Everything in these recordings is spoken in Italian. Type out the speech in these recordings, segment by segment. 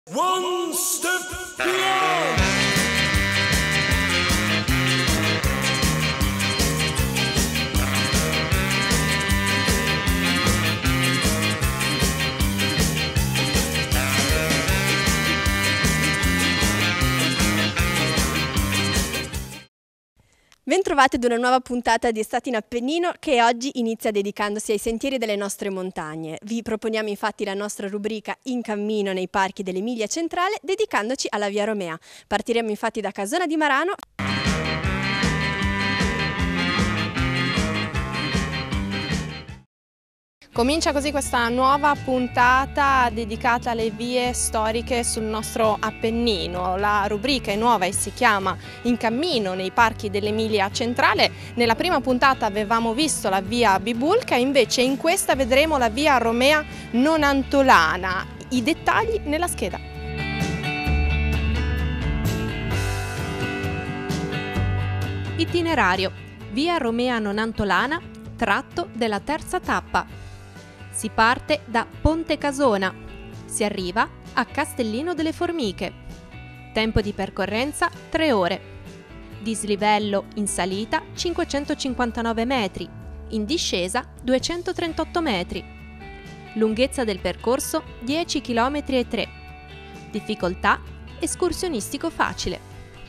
One step beyond. Bentrovati ad una nuova puntata di Estate in Appennino che oggi inizia dedicandosi ai sentieri delle nostre montagne. Vi proponiamo infatti la nostra rubrica In cammino nei parchi dell'Emilia Centrale dedicandoci alla Via Romea. Partiremo infatti da Casona di Marano. Comincia così questa nuova puntata dedicata alle vie storiche sul nostro Appennino. La rubrica è nuova e si chiama In cammino nei parchi dell'Emilia Centrale. Nella prima puntata avevamo visto la via Bibulca, invece in questa vedremo la via Romea Nonantolana. I dettagli nella scheda. Itinerario: via Romea Nonantolana, tratto della terza tappa. Si parte da Ponte Casona, si arriva a Castellino delle Formiche. Tempo di percorrenza 3 ore. Dislivello in salita 559 metri, in discesa 238 metri. Lunghezza del percorso 10 km e 3. Difficoltà escursionistico facile.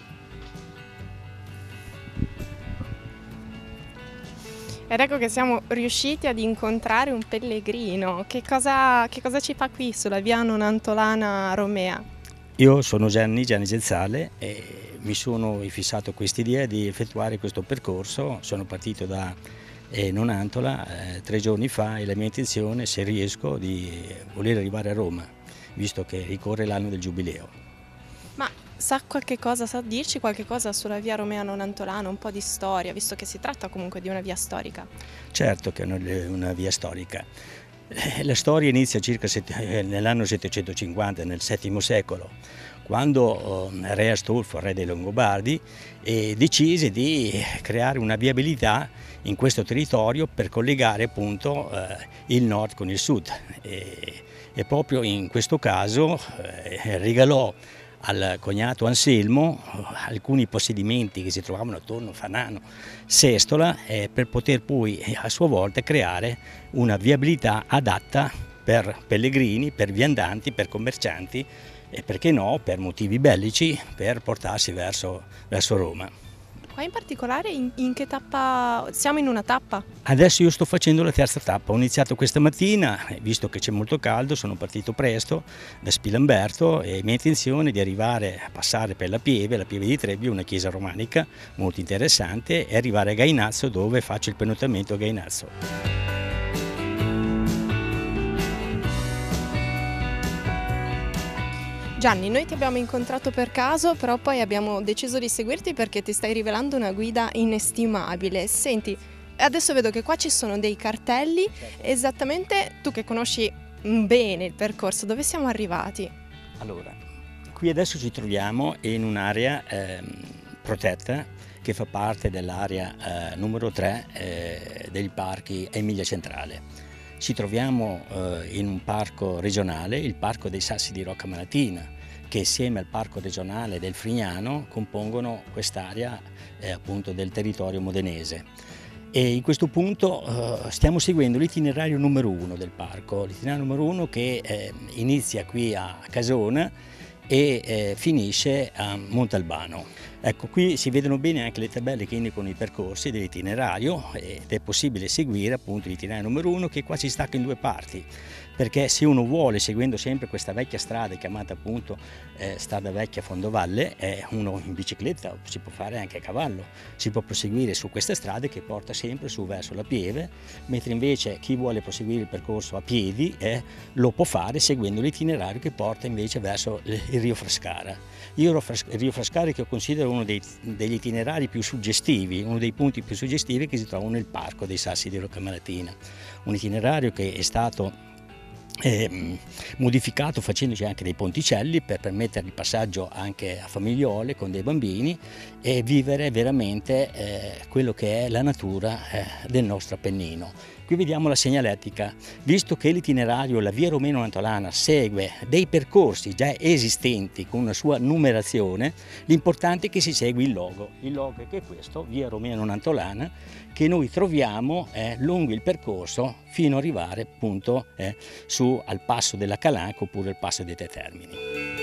Ed ecco che siamo riusciti ad incontrare un pellegrino. Che cosa ci fa qui sulla via Nonantolana Romea? Io sono Gianni Gezzale e mi sono fissato quest'idea di effettuare questo percorso. Sono partito da Nonantola 3 giorni fa e la mia intenzione, se riesco, di voler arrivare a Roma, visto che ricorre l'anno del Giubileo. Ma sa dirci qualche cosa sulla via Romea Nonantolana, un po' di storia, visto che si tratta comunque di una via storica? Certo che è una via storica. La storia inizia circa nell'anno 750, nel VII secolo, quando Re Astolfo, re dei Longobardi, decise di creare una viabilità in questo territorio per collegare appunto il nord con il sud. E proprio in questo caso regalò al cognato Anselmo alcuni possedimenti che si trovavano attorno a Fanano, Sestola, per poter poi a sua volta creare una viabilità adatta per pellegrini, per viandanti, per commercianti e perché no, per motivi bellici, per portarsi verso Roma. Qua in particolare in che tappa? Siamo in una tappa? Adesso io sto facendo la terza tappa, ho iniziato questa mattina, visto che c'è molto caldo, sono partito presto da Spilamberto e mia intenzione è di arrivare a passare per la Pieve di Trebbio, una chiesa romanica molto interessante, e arrivare a Gainazzo dove faccio il pernottamento a Gainazzo. Gianni, noi ti abbiamo incontrato per caso, però poi abbiamo deciso di seguirti perché ti stai rivelando una guida inestimabile. Senti, adesso vedo che qua ci sono dei cartelli. Esattamente, tu che conosci bene il percorso, dove siamo arrivati? Allora, qui adesso ci troviamo in un'area protetta che fa parte dell'area numero 3 dei parchi Emilia Centrale. Ci troviamo in un parco regionale, il Parco dei Sassi di Rocca Malatina, che insieme al Parco regionale del Frignano compongono quest'area appunto del territorio modenese. E in questo punto stiamo seguendo l'itinerario numero 1 del parco, l'itinerario numero 1 che inizia qui a Casona e finisce a Montalbano. Ecco, qui si vedono bene anche le tabelle che indicano i percorsi dell'itinerario ed è possibile seguire appunto l'itinerario numero 1 che qua si stacca in 2 parti, perché se uno vuole, seguendo sempre questa vecchia strada chiamata appunto strada vecchia Fondovalle, uno in bicicletta si può fare anche a cavallo, si può proseguire su queste strade che porta sempre su verso la Pieve, mentre invece chi vuole proseguire il percorso a piedi lo può fare seguendo l'itinerario che porta invece verso il Rio Frascara. Io il Rio Frascara che io considero uno degli itinerari più suggestivi, uno dei punti più suggestivi che si trovano nel Parco dei Sassi di Rocca Malatina, un itinerario che è stato modificato facendoci anche dei ponticelli per permettere il passaggio anche a famigliole con dei bambini e vivere veramente quello che è la natura del nostro Appennino. Qui vediamo la segnaletica. Visto che l'itinerario, la via Romeo Nantolana, segue dei percorsi già esistenti con una sua numerazione, l'importante è che si segui il logo. Il logo è che è questo, via Romeo Nantolana, che noi troviamo lungo il percorso fino ad arrivare appunto su al passo della Calanca oppure al passo dei Tre Termini.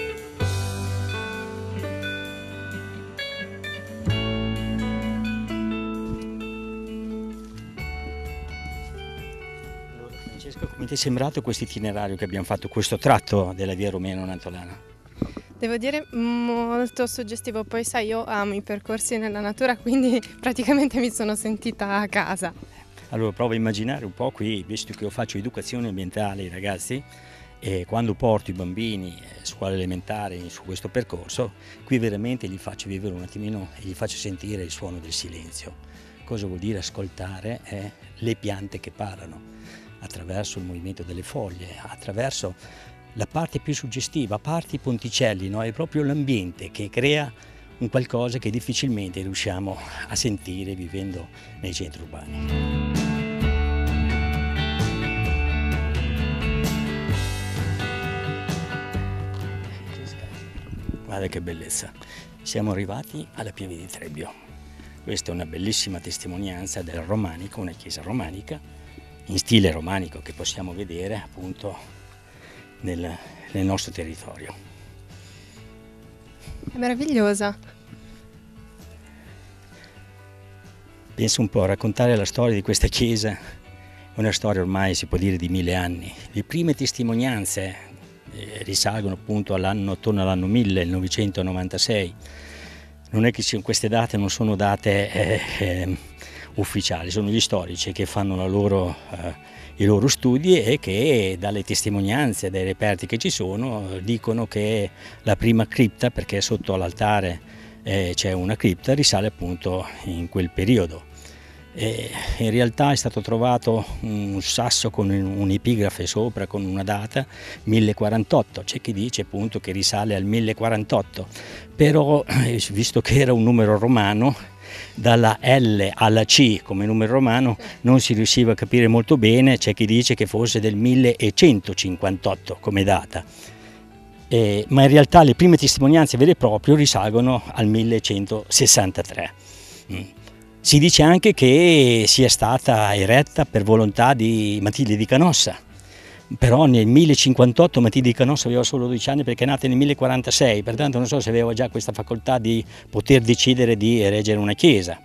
Come ti è sembrato questo itinerario che abbiamo fatto, questo tratto della via Romeo Nantolana? Devo dire molto suggestivo, poi sai, io amo i percorsi nella natura, quindi praticamente mi sono sentita a casa. Allora prova a immaginare un po' qui, visto che io faccio educazione ambientale ai ragazzi, e quando porto i bambini scuola elementare su questo percorso, qui veramente gli faccio vivere un attimino e gli faccio sentire il suono del silenzio. Cosa vuol dire ascoltare le piante che parlano, attraverso il movimento delle foglie, attraverso la parte più suggestiva, a parte i ponticelli, no? È proprio l'ambiente che crea un qualcosa che difficilmente riusciamo a sentire vivendo nei centri urbani. Guarda che bellezza, siamo arrivati alla Pieve di Trebbio. Questa è una bellissima testimonianza del romanico, una chiesa romanica in stile romanico che possiamo vedere appunto nel nostro territorio. È meravigliosa. Pensa un po', raccontare la storia di questa chiesa è una storia ormai si può dire di 1000 anni. Le prime testimonianze risalgono appunto attorno all'anno 1996. Non è che queste date non sono date ufficiali, sono gli storici che fanno i loro studi e che dalle testimonianze, dai reperti che ci sono, dicono che la prima cripta, perché sotto l'altare c'è una cripta, risale appunto in quel periodo. In realtà è stato trovato un sasso con un'epigrafe sopra con una data 1048, c'è chi dice appunto che risale al 1048, però visto che era un numero romano, dalla L alla C come numero romano non si riusciva a capire molto bene, c'è chi dice che fosse del 1158 come data, ma in realtà le prime testimonianze vere e proprie risalgono al 1163. Si dice anche che sia stata eretta per volontà di Matilde di Canossa, però nel 1058 Matilde di Canossa aveva solo 12 anni perché è nata nel 1046, pertanto non so se aveva già questa facoltà di poter decidere di erigere una chiesa.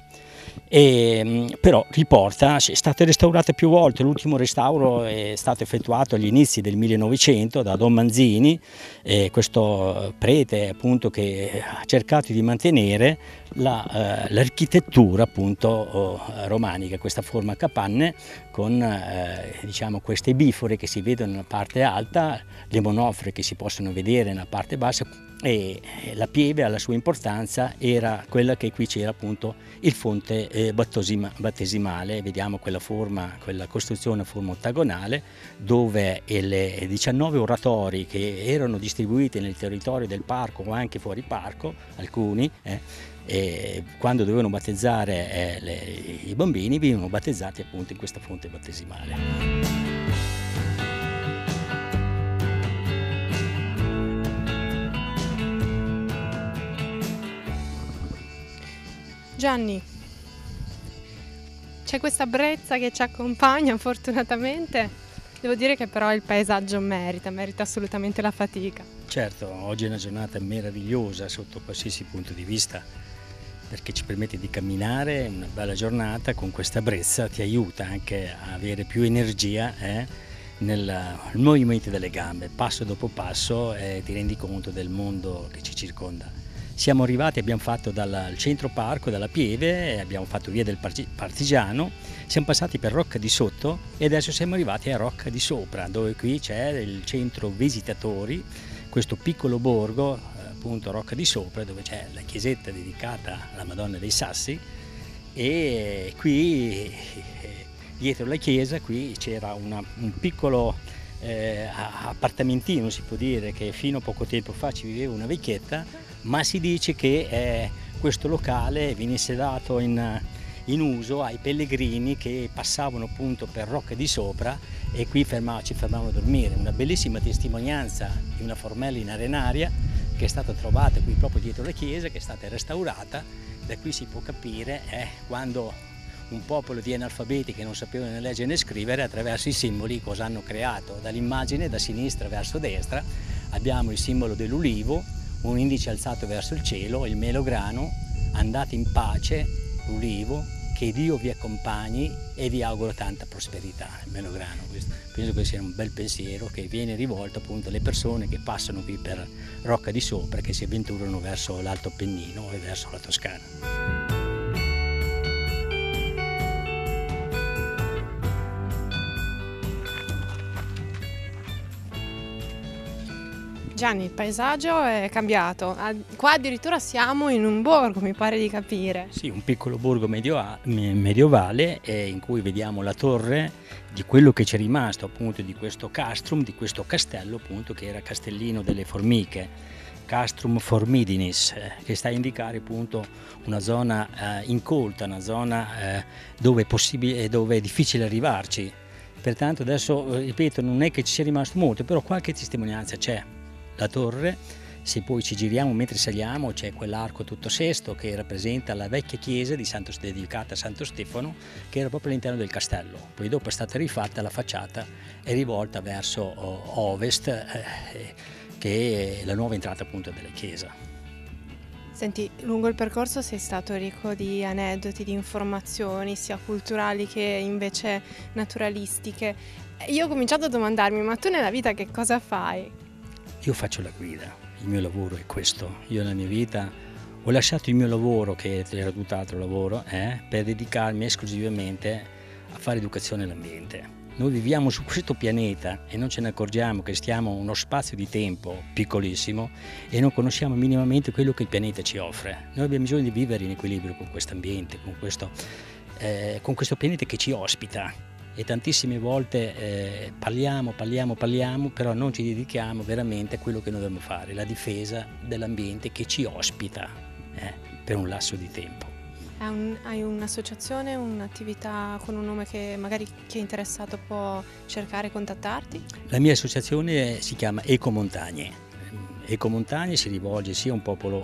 Però riporta, è stata restaurata più volte, l'ultimo restauro è stato effettuato agli inizi del 1900 da Don Manzini, questo prete appunto che ha cercato di mantenere l'architettura appunto romanica, questa forma a capanne con diciamo queste bifore che si vedono nella parte alta, le monofore che si possono vedere nella parte bassa, e la pieve alla sua importanza era quella che qui c'era appunto il fonte battesimale. Vediamo quella forma, quella costruzione a forma ottagonale dove le 19 oratori che erano distribuiti nel territorio del parco o anche fuori parco, alcuni, e quando dovevano battezzare i bambini venivano battezzati appunto in questa fonte battesimale. Gianni, c'è questa brezza che ci accompagna fortunatamente, devo dire che però il paesaggio merita assolutamente la fatica. Certo, oggi è una giornata meravigliosa sotto qualsiasi punto di vista, perché ci permette di camminare, una bella giornata con questa brezza ti aiuta anche a avere più energia nel movimento delle gambe, passo dopo passo ti rendi conto del mondo che ci circonda. Siamo arrivati, abbiamo fatto dal centro parco, dalla Pieve, abbiamo fatto via del Partigiano, siamo passati per Rocca di Sotto e adesso siamo arrivati a Rocca di Sopra, dove qui c'è il centro visitatori, questo piccolo borgo, appunto Rocca di Sopra, dove c'è la chiesetta dedicata alla Madonna dei Sassi, e qui dietro la chiesa qui c'era un piccolo appartamentino, si può dire, che fino a poco tempo fa ci viveva una vecchietta, ma si dice che questo locale venisse dato in in uso ai pellegrini che passavano appunto per Rocca di Sopra e qui ci fermavamo a dormire. Una bellissima testimonianza di una formella arenaria che è stata trovata qui proprio dietro la chiesa, che è stata restaurata. Da qui si può capire quando un popolo di analfabeti che non sapevano né leggere né scrivere, attraverso i simboli cosa hanno creato. Dall'immagine da sinistra verso destra abbiamo il simbolo dell'ulivo, un indice alzato verso il cielo, il melograno, andate in pace, l'ulivo, che Dio vi accompagni e vi auguro tanta prosperità. Il melograno, penso che sia un bel pensiero che viene rivolto appunto alle persone che passano qui per Rocca di Sopra, che si avventurano verso l'Alto Appennino e verso la Toscana. Gianni, il paesaggio è cambiato, qua addirittura siamo in un borgo, mi pare di capire. Sì, un piccolo borgo medievale in cui vediamo la torre di quello che c'è rimasto appunto di questo castrum, di questo castello appunto che era Castellino delle Formiche, Castrum Formidinis, che sta a indicare appunto una zona incolta, una zona dove è possibile, dove è difficile arrivarci. Pertanto adesso, ripeto, non è che ci sia rimasto molto, però qualche testimonianza c'è. La torre, se poi ci giriamo mentre saliamo, c'è quell'arco tutto sesto che rappresenta la vecchia chiesa dedicata a Santo Stefano, che era proprio all'interno del castello. Poi dopo è stata rifatta la facciata, è rivolta verso ovest, che è la nuova entrata appunto della chiesa. Senti, lungo il percorso sei stato ricco di aneddoti, di informazioni, sia culturali che invece naturalistiche. Io ho cominciato a domandarmi, ma tu nella vita che cosa fai? Io faccio la guida, il mio lavoro è questo. Io nella mia vita ho lasciato il mio lavoro, che era tutt'altro lavoro, per dedicarmi esclusivamente a fare educazione all'ambiente. Noi viviamo su questo pianeta e non ce ne accorgiamo che stiamo in uno spazio di tempo piccolissimo e non conosciamo minimamente quello che il pianeta ci offre. Noi abbiamo bisogno di vivere in equilibrio con questo ambiente, con questo pianeta che ci ospita. E tantissime volte parliamo, però non ci dedichiamo veramente a quello che noi dobbiamo fare, la difesa dell'ambiente che ci ospita per un lasso di tempo. Hai un'associazione, un'attività con un nome che magari chi è interessato può cercare e contattarti? La mia associazione si chiama Ecomontagne. Ecomontagne si rivolge sia a un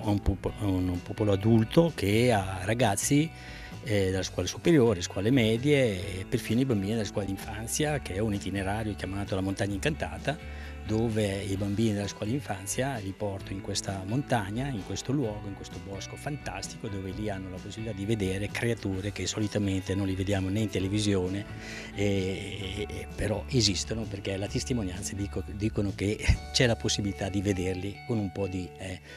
popolo adulto che a ragazzi dalle scuole superiori, scuole medie e perfino i bambini della scuola d'infanzia, che è un itinerario chiamato La Montagna Incantata, dove i bambini della scuola d'infanzia li porto in questa montagna, in questo luogo, in questo bosco fantastico, dove lì hanno la possibilità di vedere creature che solitamente non li vediamo né in televisione, però esistono, perché la testimonianza dicono che c'è la possibilità di vederli con un po' di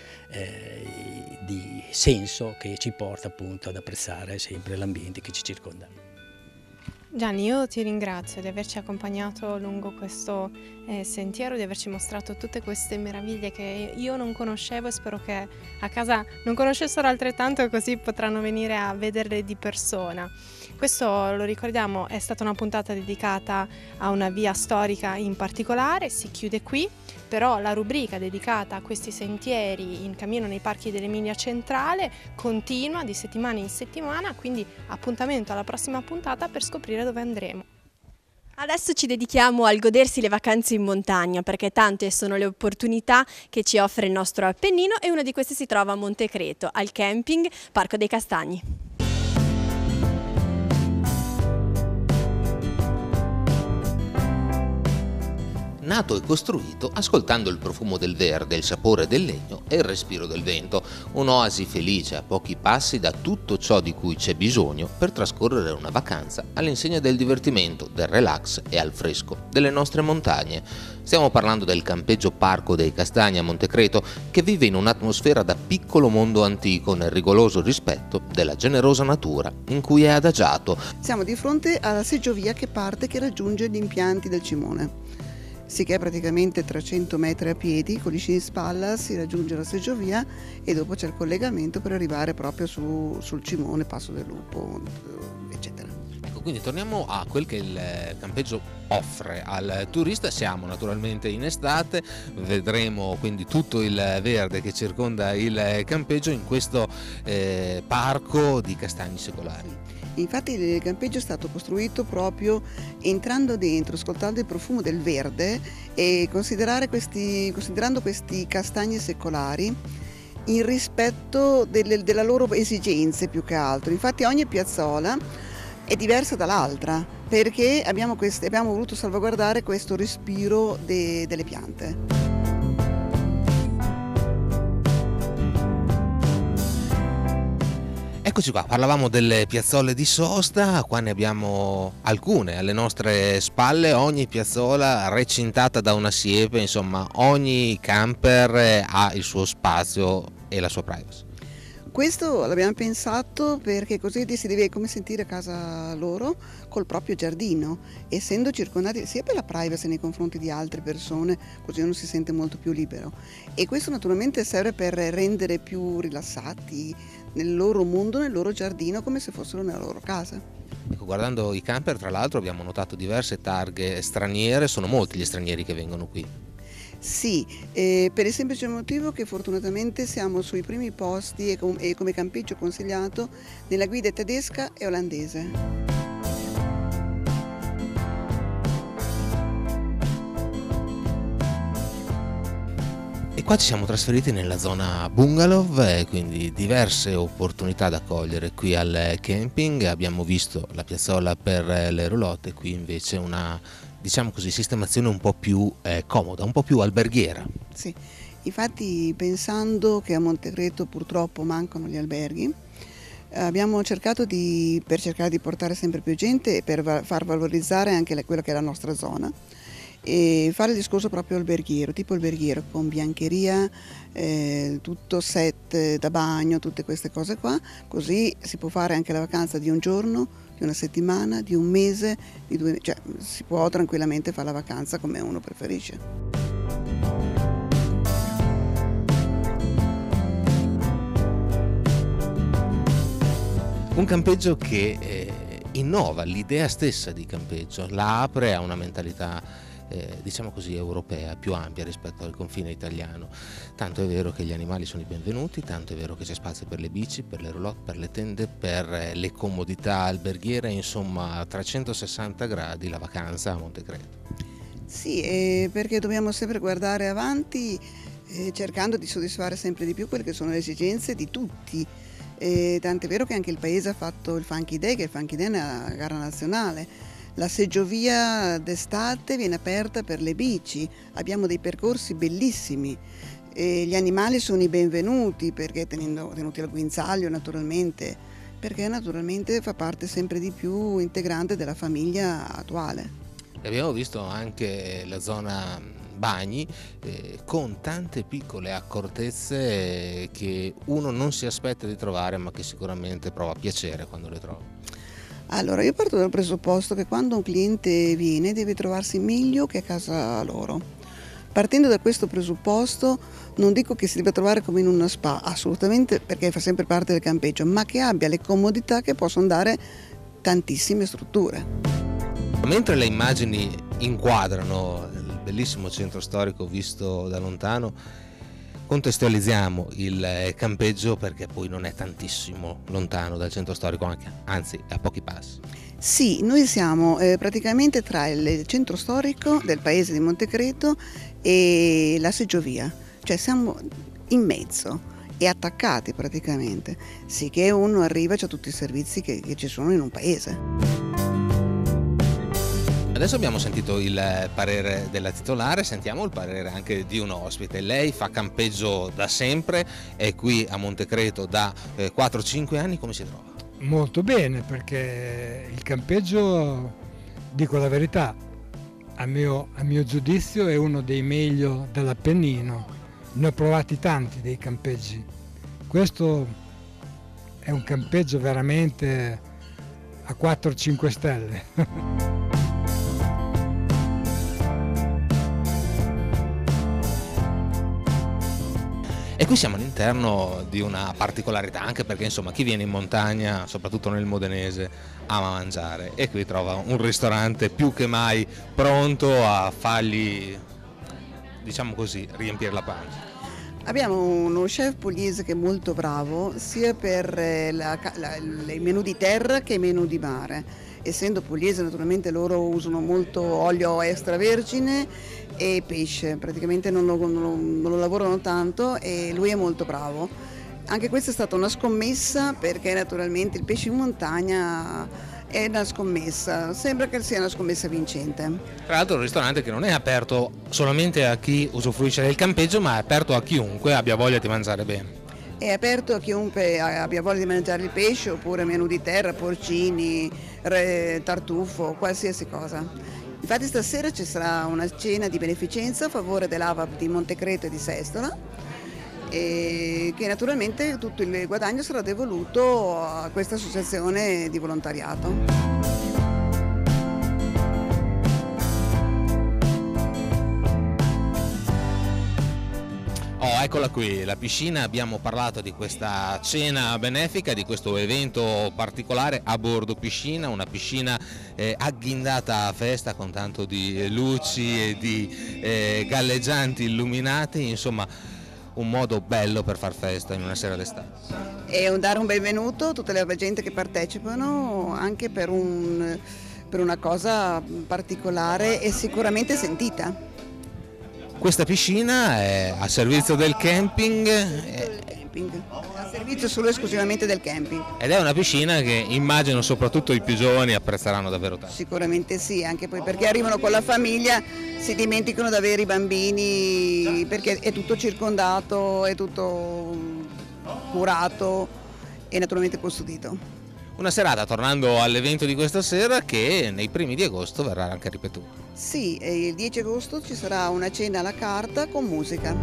senso che ci porta appunto ad apprezzare sempre l'ambiente che ci circonda. Gianni, io ti ringrazio di averci accompagnato lungo questo sentiero, di averci mostrato tutte queste meraviglie che io non conoscevo e spero che a casa non conoscessero altrettanto, così potranno venire a vederle di persona. Questo, lo ricordiamo, è stata una puntata dedicata a una via storica in particolare, si chiude qui, però la rubrica dedicata a questi sentieri in cammino nei parchi dell'Emilia Centrale continua di settimana in settimana, quindi appuntamento alla prossima puntata per scoprire dove andremo. Adesso ci dedichiamo al godersi le vacanze in montagna, perché tante sono le opportunità che ci offre il nostro Appennino e una di queste si trova a Montecreto, al camping Parco dei Castagni. Nato e costruito ascoltando il profumo del verde, il sapore del legno e il respiro del vento, un'oasi felice a pochi passi da tutto ciò di cui c'è bisogno per trascorrere una vacanza all'insegna del divertimento, del relax e al fresco delle nostre montagne. Stiamo parlando del campeggio Parco dei Castagni a Montecreto, che vive in un'atmosfera da piccolo mondo antico nel rigoroso rispetto della generosa natura in cui è adagiato. Siamo di fronte alla seggiovia che raggiunge gli impianti del Cimone. Sicché praticamente 300 metri a piedi, con gli sci in spalla, si raggiunge la seggiovia e dopo c'è il collegamento per arrivare proprio sul Cimone, Passo del Lupo, eccetera. Ecco, quindi torniamo a quel che il campeggio offre al turista. Siamo naturalmente in estate, vedremo quindi tutto il verde che circonda il campeggio in questo parco di castagni secolari. Infatti il campeggio è stato costruito proprio entrando dentro, ascoltando il profumo del verde e considerando questi castagni secolari in rispetto della loro esigenze più che altro. Infatti ogni piazzola è diversa dall'altra perché abbiamo voluto salvaguardare questo respiro delle piante. Eccoci qua, parlavamo delle piazzole di sosta, qua ne abbiamo alcune alle nostre spalle, ogni piazzola recintata da una siepe, insomma ogni camper ha il suo spazio e la sua privacy. Questo l'abbiamo pensato perché così si deve come sentire a casa loro col proprio giardino, essendo circondati sia per la privacy nei confronti di altre persone, così uno si sente molto più libero. E questo naturalmente serve per rendere più rilassati nel loro mondo, nel loro giardino, come se fossero nella loro casa. Ecco, guardando i camper, tra l'altro abbiamo notato diverse targhe straniere, sono molti gli stranieri che vengono qui. Sì, per il semplice motivo che fortunatamente siamo sui primi posti e come campeggio consigliato nella guida tedesca e olandese. E qua ci siamo trasferiti nella zona bungalow, quindi diverse opportunità da cogliere qui al camping. Abbiamo visto la piazzola per le roulotte, qui invece una, diciamo così, sistemazione un po' più comoda, un po' più alberghiera. Sì, infatti pensando che a Montecreto purtroppo mancano gli alberghi, abbiamo cercato per cercare di portare sempre più gente e per far valorizzare anche quella che è la nostra zona e fare il discorso proprio alberghiero, tipo alberghiero con biancheria, tutto set da bagno, tutte queste cose qua, così si può fare anche la vacanza di un giorno, di una settimana, di un mese, di 2 mesi, cioè si può tranquillamente fare la vacanza come uno preferisce. Un campeggio che innova l'idea stessa di campeggio, la apre a una mentalità diciamo così europea, più ampia rispetto al confine italiano. Tanto è vero che gli animali sono i benvenuti, tanto è vero che c'è spazio per le bici, per le roulotte, per le tende, per le comodità alberghiere, insomma a 360 gradi la vacanza a Montecreto. Sì, perché dobbiamo sempre guardare avanti cercando di soddisfare sempre di più quelle che sono le esigenze di tutti. Tant'è vero che anche il paese ha fatto il Funky Day, che il Funky Day è una gara nazionale. La seggiovia d'estate viene aperta per le bici, abbiamo dei percorsi bellissimi, gli animali sono i benvenuti perché tenuti al guinzaglio naturalmente, perché naturalmente fa parte sempre di più integrante della famiglia attuale. Abbiamo visto anche la zona bagni con tante piccole accortezze che uno non si aspetta di trovare ma che sicuramente prova piacere quando le trova. Allora, io parto dal presupposto che quando un cliente viene deve trovarsi meglio che a casa loro. Partendo da questo presupposto non dico che si debba trovare come in una spa, assolutamente, perché fa sempre parte del campeggio, ma che abbia le comodità che possono dare tantissime strutture. Mentre le immagini inquadrano il bellissimo centro storico visto da lontano, contestualizziamo il campeggio perché poi non è tantissimo lontano dal centro storico, anzi è a pochi passi. Sì, noi siamo praticamente tra il centro storico del paese di Montecreto e la seggiovia, cioè siamo in mezzo e attaccati praticamente, sicché uno arriva, c'ha tutti i servizi che ci sono in un paese. Adesso abbiamo sentito il parere della titolare, sentiamo il parere anche di un ospite. Lei fa campeggio da sempre, è qui a Montecreto da 4-5 anni, come si trova? Molto bene, perché il campeggio, dico la verità, a mio giudizio è uno dei meglio dell'Appennino. Ne ho provati tanti dei campeggi. Questo è un campeggio veramente a 4-5 stelle. E qui siamo all'interno di una particolarità, anche perché insomma chi viene in montagna, soprattutto nel modenese, ama mangiare e qui trova un ristorante più che mai pronto a fargli, diciamo così, riempire la pancia. Abbiamo uno chef pugliese che è molto bravo sia per i menù di terra che i menù di mare. Essendo pugliese naturalmente loro usano molto olio extravergine e pesce, praticamente non lo lavorano tanto e lui è molto bravo. Anche questa è stata una scommessa perché naturalmente il pesce in montagna è una scommessa, sembra che sia una scommessa vincente. Tra l'altro un ristorante che non è aperto solamente a chi usufruisce del campeggio, ma è aperto a chiunque abbia voglia di mangiare bene. È aperto a chiunque abbia voglia di mangiare il pesce oppure menù di terra, porcini, tartufo, qualsiasi cosa. Infatti stasera ci sarà una cena di beneficenza a favore dell'AVAP di Montecreto e di Sestola, e che naturalmente tutto il guadagno sarà devoluto a questa associazione di volontariato. Oh, eccola qui, la piscina. Abbiamo parlato di questa cena benefica, di questo evento particolare a bordo piscina, una piscina agghindata a festa con tanto di luci e di galleggianti illuminati, insomma un modo bello per far festa in una sera d'estate. E dare un benvenuto a tutta la gente che partecipano anche per una cosa particolare e sicuramente sentita. Questa piscina è a servizio del camping. A servizio solo esclusivamente del camping. Ed è una piscina che immagino soprattutto i più giovani apprezzeranno davvero tanto. Sicuramente sì, anche poi perché arrivano con la famiglia, si dimenticano di avere i bambini perché è tutto circondato, è tutto curato e naturalmente custodito. Una serata, tornando all'evento di questa sera, che nei primi di agosto verrà anche ripetuta. Sì, e il 10 agosto ci sarà una cena alla carta con musica.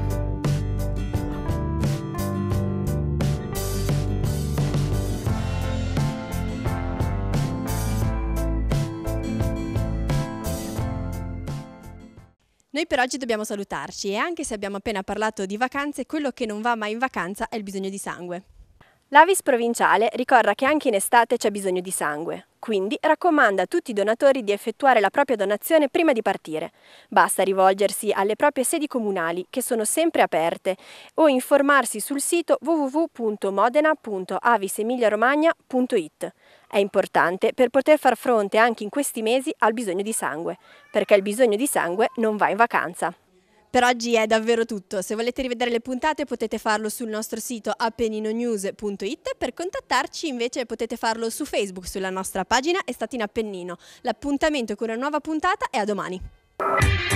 Noi per oggi dobbiamo salutarci e anche se abbiamo appena parlato di vacanze, quello che non va mai in vacanza è il bisogno di sangue. L'Avis provinciale ricorda che anche in estate c'è bisogno di sangue, quindi raccomanda a tutti i donatori di effettuare la propria donazione prima di partire. Basta rivolgersi alle proprie sedi comunali, che sono sempre aperte, o informarsi sul sito www.modena.avisemiliaromagna.it. È importante per poter far fronte anche in questi mesi al bisogno di sangue, perché il bisogno di sangue non va in vacanza. Per oggi è davvero tutto, se volete rivedere le puntate potete farlo sul nostro sito appenninonews.it, per contattarci invece potete farlo su Facebook sulla nostra pagina Estate in Appennino. L'appuntamento con una nuova puntata è a domani.